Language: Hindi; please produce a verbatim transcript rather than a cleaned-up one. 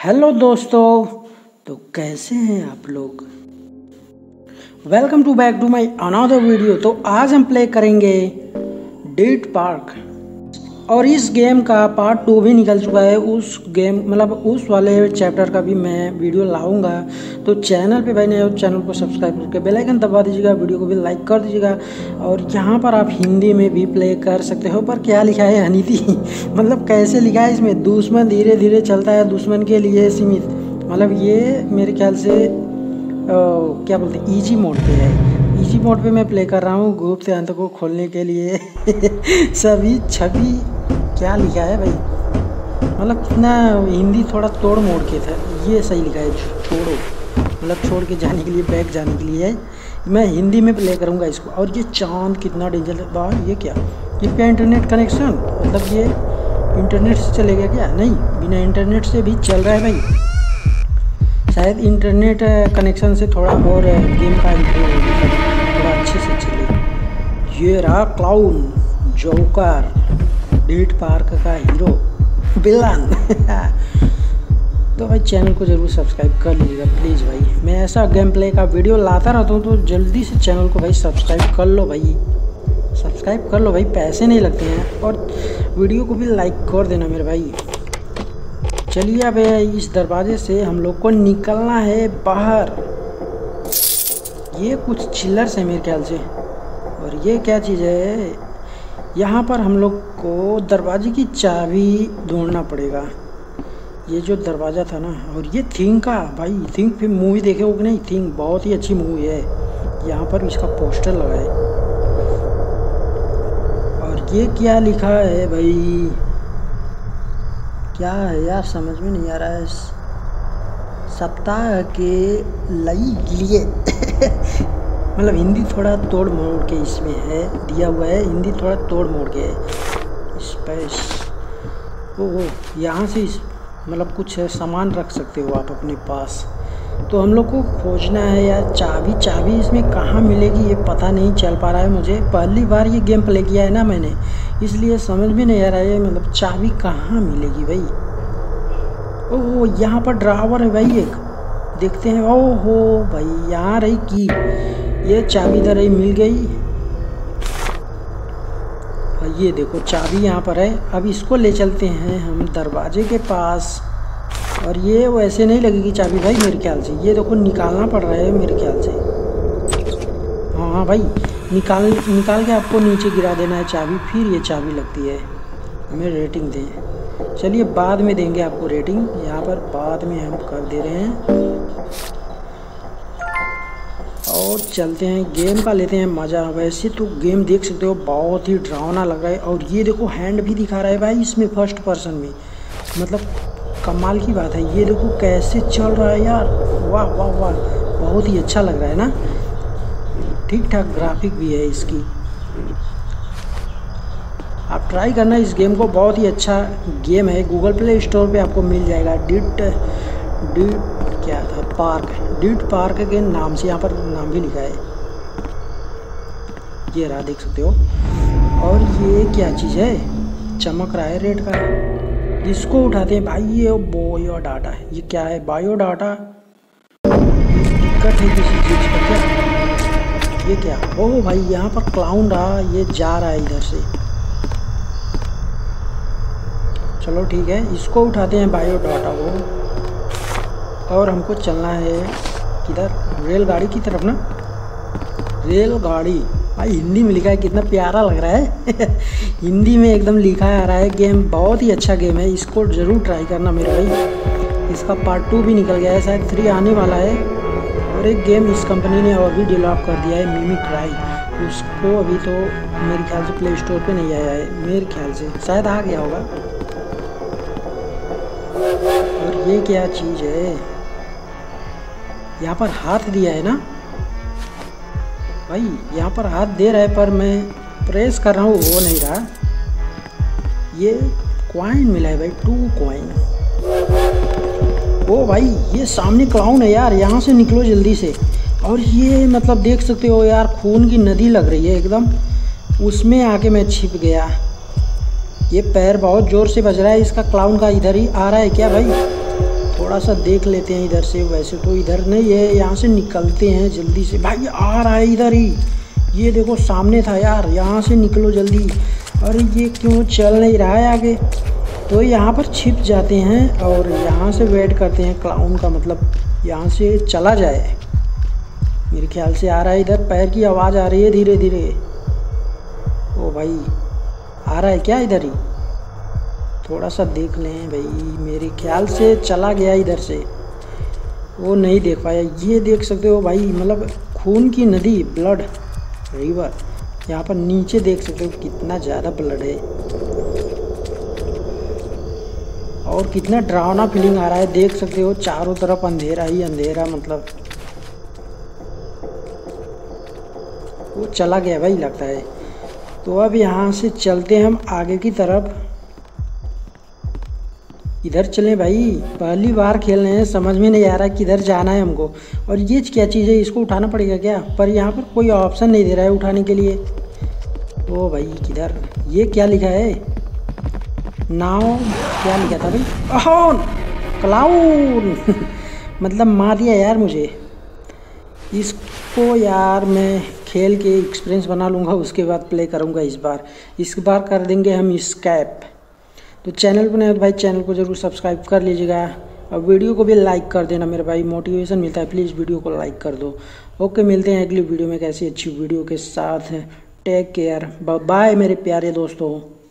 हेलो दोस्तों, तो कैसे हैं आप लोग। Welcome to back to my another video. तो आज हम प्ले करेंगे डीड पार्क और इस गेम का पार्ट टू भी निकल चुका है। उस गेम मतलब उस वाले चैप्टर का भी मैं वीडियो लाऊंगा। तो चैनल पे भाई नए चैनल को सब्सक्राइब करके बेल आइकन दबा दीजिएगा, वीडियो को भी लाइक कर दीजिएगा। और यहाँ पर आप हिंदी में भी प्ले कर सकते हो। पर क्या लिखा है हनीति मतलब कैसे लिखा है इसमें, दुश्मन धीरे धीरे चलता है, दुश्मन के लिए सीमित। मतलब ये मेरे ख्याल से आ, क्या बोलते हैं, ईजी मोड पे है। ईजी मोड पे मैं प्ले कर रहा हूँ ग्रुप से अंत को खोलने के लिए सभी छवि क्या लिखा है भाई, मतलब कितना हिंदी थोड़ा तोड़ मोड़ के था। ये सही लिखा है, छोड़ो मतलब छोड़ के जाने के लिए, बैक जाने के लिए है। मैं हिंदी में प्ले करूँगा इसको। और ये चांद कितना डेंजर है बाहर। ये क्या, ये क्या इंटरनेट कनेक्शन, मतलब ये इंटरनेट से चलेगा क्या? नहीं, बिना इंटरनेट से भी चल रहा है भाई। शायद इंटरनेट कनेक्शन से थोड़ा और गेम का इम्प्रूव होगा, थोड़ा अच्छे से चले। ये रहा क्लाउन जोकर, डीड पार्क का हीरो विलन तो भाई चैनल को ज़रूर सब्सक्राइब कर लीजिएगा प्लीज़ भाई। मैं ऐसा गेम प्ले का वीडियो लाता रहता हूँ, तो जल्दी से चैनल को भाई सब्सक्राइब कर लो भाई, सब्सक्राइब कर लो भाई, पैसे नहीं लगते हैं। और वीडियो को भी लाइक कर देना मेरे भाई। चलिए अब इस दरवाजे से हम लोग को निकलना है बाहर। ये कुछ चिल्लर्स है मेरे ख्याल से। और ये क्या चीज़ है, यहाँ पर हम लोग को दरवाजे की चाबी ढूंढना पड़ेगा। ये जो दरवाज़ा था ना, और ये थिंग का भाई, थिंक फिर मूवी देखे हो कि नहीं? थिंग बहुत ही अच्छी मूवी है। यहाँ पर इसका पोस्टर लगा है। और ये क्या लिखा है भाई, क्या है यार, समझ में नहीं आ रहा है। सप्ताह के लिए मतलब हिंदी थोड़ा तोड़ मोड़ के इसमें है दिया हुआ है, हिंदी थोड़ा तोड़ मोड़ के है। स्पेस ओह, यहाँ से इस मतलब कुछ सामान रख सकते हो आप अपने पास। तो हम लोग को खोजना है यार चाबी। चाबी इसमें कहाँ मिलेगी ये पता नहीं चल पा रहा है मुझे। पहली बार ये गेम प्ले किया है ना मैंने, इसलिए समझ में नहीं आ रहा है मतलब चाबी कहाँ मिलेगी भाई। ओह, यहाँ पर ड्रावर है भाई एक, देखते हैं। ओहो भाई, यहाँ रही की, ये चाबी इधर ही मिल गई। और ये देखो चाबी यहाँ पर है। अब इसको ले चलते हैं हम दरवाजे के पास। और ये वैसे नहीं लगेगी चाबी भाई मेरे ख्याल से, ये देखो निकालना पड़ रहा है मेरे ख्याल से। हाँ हाँ भाई, निकाल निकाल के आपको नीचे गिरा देना है चाबी, फिर ये चाबी लगती है। हमें रेटिंग दें, चलिए बाद में देंगे आपको रेटिंग, यहाँ पर बाद में हम कर दे रहे हैं। और चलते हैं गेम का, लेते हैं मज़ा। वैसे तो गेम देख सकते हो बहुत ही डरावना लग रहा है। और ये देखो हैंड भी दिखा रहा है भाई इसमें, फर्स्ट पर्सन में, मतलब कमाल की बात है। ये देखो कैसे चल रहा है यार, वाह वाह वाह, बहुत ही अच्छा लग रहा है ना। ठीक ठाक ग्राफिक भी है इसकी। आप ट्राई करना इस गेम को, बहुत ही अच्छा गेम है। गूगल प्ले स्टोर पे आपको मिल जाएगा। डीड डीड क्या था, पार्क, डीड पार्क के नाम से यहाँ पर नाम भी लिखा है। ये रहा, देख सकते हो। और ये क्या चीज़ है, चमक रहा है रेड का। इसको उठाते हैं भाई, ये बायो डाटा है। ये क्या है, बायो डाटा, दिक्कत है किसी चीज़ का क्या? ये क्या, ओह भाई यहाँ पर क्लाउन रहा, ये जा रहा है इधर से। चलो ठीक है, इसको उठाते हैं बायो डाटा को। और हमको चलना है किधर, रेलगाड़ी की तरफ ना। रेलगाड़ी भाई हिंदी में लिखा है, कितना प्यारा लग रहा है हिंदी में एकदम लिखा आ रहा है। गेम बहुत ही अच्छा गेम है, इसको ज़रूर ट्राई करना मेरे भाई। इसका पार्ट टू भी निकल गया है, शायद थ्री आने वाला है। और एक गेम इस कंपनी ने और भी डेवलप कर दिया है, मिमिक्राई। उसको अभी तो मेरे ख्याल से प्ले स्टोर पे नहीं आया है, मेरे ख्याल से शायद आ गया होगा। और ये क्या चीज़ है, यहाँ पर हाथ दिया है ना भाई, यहाँ पर हाथ दे रहा है, पर मैं प्रेस कर रहा हूँ वो नहीं रहा। ये कॉइन मिला है भाई, टू कॉइन। ओ भाई ये सामने क्लाउन है यार, यहाँ से निकलो जल्दी से। और ये मतलब देख सकते हो यार, खून की नदी लग रही है एकदम, उसमें आके मैं छिप गया। ये पैर बहुत ज़ोर से बज रहा है इसका, क्लाउन का। इधर ही आ रहा है क्या भाई? थोड़ा सा देख लेते हैं इधर से। वैसे तो इधर नहीं है, यहाँ से निकलते हैं जल्दी से। भाई आ रहा है इधर ही, ये देखो सामने था यार, यहाँ से निकलो जल्दी। अरे ये क्यों चल नहीं रहा है आगे? तो यहाँ पर छिप जाते हैं और यहाँ से वेट करते हैं क्लाउन का, मतलब यहाँ से चला जाए। मेरे ख्याल से आ रहा है इधर, पैर की आवाज़ आ रही है धीरे धीरे। ओ भाई आ रहा है क्या इधर ही? थोड़ा सा देख लें भाई, मेरे ख्याल से चला गया इधर से, वो नहीं देख पाया। ये देख सकते हो भाई, मतलब खून की नदी, ब्लड रिवर। यहाँ पर नीचे देख सकते हो कितना ज़्यादा ब्लड है और कितना डरावना फीलिंग आ रहा है। देख सकते हो चारों तरफ अंधेरा ही अंधेरा, मतलब वो चला गया भाई लगता है। तो अब यहाँ से चलते हैं हम आगे की तरफ। इधर चलें भाई, पहली बार खेल रहे हैं, समझ में नहीं आ रहा किधर जाना है हमको। और ये क्या चीज़ है, इसको उठाना पड़ेगा क्या? पर यहाँ पर कोई ऑप्शन नहीं दे रहा है उठाने के लिए। ओ भाई किधर, ये क्या लिखा है? नाव, क्या लिखा था भाई? ओह क्लाउन मतलब मार दिया यार मुझे। इसको यार मैं खेल के एक्सपीरियंस बना लूँगा, उसके बाद प्ले करूँगा। इस बार इस बार कर देंगे हम स्कैप। तो चैनल पर नए हो तो भाई चैनल को ज़रूर सब्सक्राइब कर लीजिएगा और वीडियो को भी लाइक कर देना मेरे भाई, मोटिवेशन मिलता है। प्लीज़ वीडियो को लाइक कर दो। ओके, मिलते हैं अगली वीडियो में कैसी अच्छी वीडियो के साथ। टेक केयर, बाय मेरे प्यारे दोस्तों।